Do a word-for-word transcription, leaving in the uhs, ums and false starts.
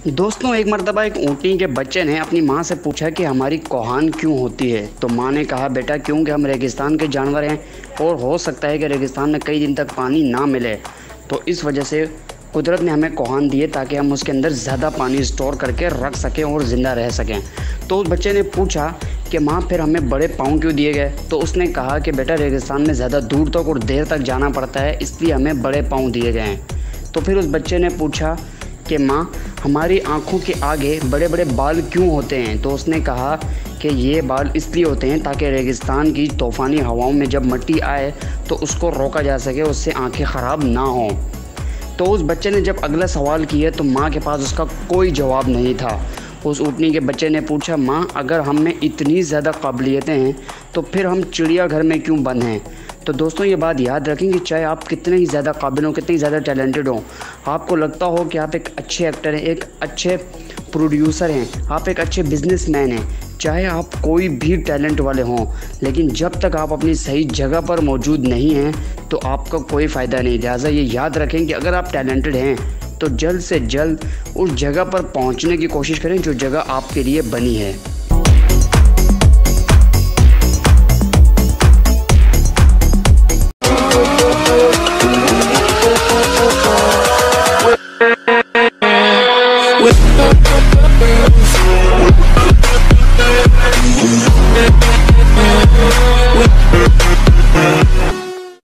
दोस्तों, एक मर्तबा एक ऊँटनी के बच्चे ने अपनी माँ से पूछा कि हमारी कोहान क्यों होती है। तो माँ ने कहा, बेटा क्योंकि हम रेगिस्तान के जानवर हैं और हो सकता है कि रेगिस्तान में कई दिन तक पानी ना मिले, तो इस वजह से कुदरत ने हमें कोहान दी है ताकि हम उसके अंदर ज़्यादा पानी स्टोर करके रख सकें और ज़िंदा रह सकें। तो उस बच्चे ने पूछा कि माँ फिर हमें बड़े पाँव क्यों दिए गए। तो उसने कहा कि बेटा रेगिस्तान में ज़्यादा दूर तक और देर तक जाना पड़ता है, इसलिए हमें बड़े पाँव दिए गए हैं। तो फिर उस बच्चे ने पूछा कि माँ हमारी आँखों के आगे बड़े बड़े बाल क्यों होते हैं। तो उसने कहा कि ये बाल इसलिए होते हैं ताकि रेगिस्तान की तूफ़ानी हवाओं में जब मिट्टी आए तो उसको रोका जा सके, उससे आँखें ख़राब ना हों। तो उस बच्चे ने जब अगला सवाल किया तो माँ के पास उसका कोई जवाब नहीं था। उस ऊँटनी के बच्चे ने पूछा, माँ अगर हम में इतनी ज़्यादा काबिलियतें हैं तो फिर हम चिड़ियाघर में क्यों बंद हैं। तो दोस्तों, ये बात याद रखें कि चाहे आप कितने ही ज़्यादा काबिल हो, कितनी ज़्यादा टैलेंटेड हो, आपको लगता हो कि आप एक अच्छे एक्टर हैं, एक अच्छे प्रोड्यूसर हैं, आप एक अच्छे बिजनेसमैन हैं, चाहे आप कोई भी टैलेंट वाले हों, लेकिन जब तक आप अपनी सही जगह पर मौजूद नहीं हैं तो आपका कोई फ़ायदा नहीं। लिहाजा ये याद रखें कि अगर आप टैलेंटेड हैं तो जल्द से जल्द उस जगह पर पहुंचने की कोशिश करें जो जगह आपके लिए बनी है।